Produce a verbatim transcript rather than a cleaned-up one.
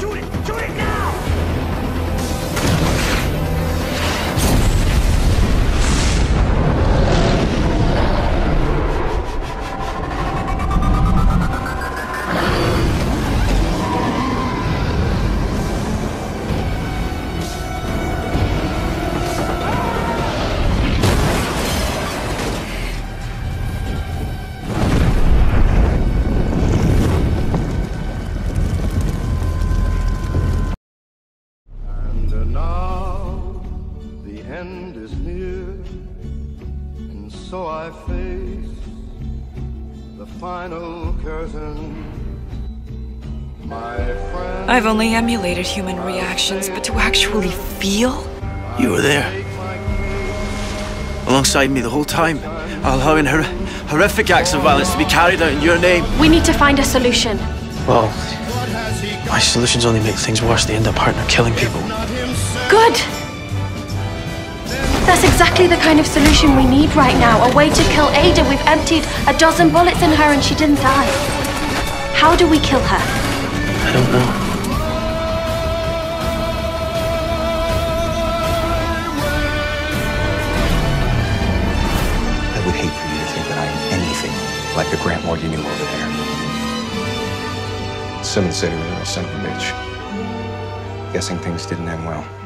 Shoot it! Shoot it now! End is near, and so I face the final curtain. My friend, I've only emulated human reactions, but to actually feel? You were there, alongside me the whole time, allowing her horrific acts of violence to be carried out in your name. We need to find a solution. Well, my solutions only make things worse. They end up hurting or killing people. Good! That's exactly the kind of solution we need right now. A way to kill Ada. We've emptied a dozen bullets in her and she didn't die. How do we kill her? I don't know. I would hate for you to think that I am anything like the Grant Morgan you knew over there. Simmons said he was a real son of a bitch. Guessing things didn't end well.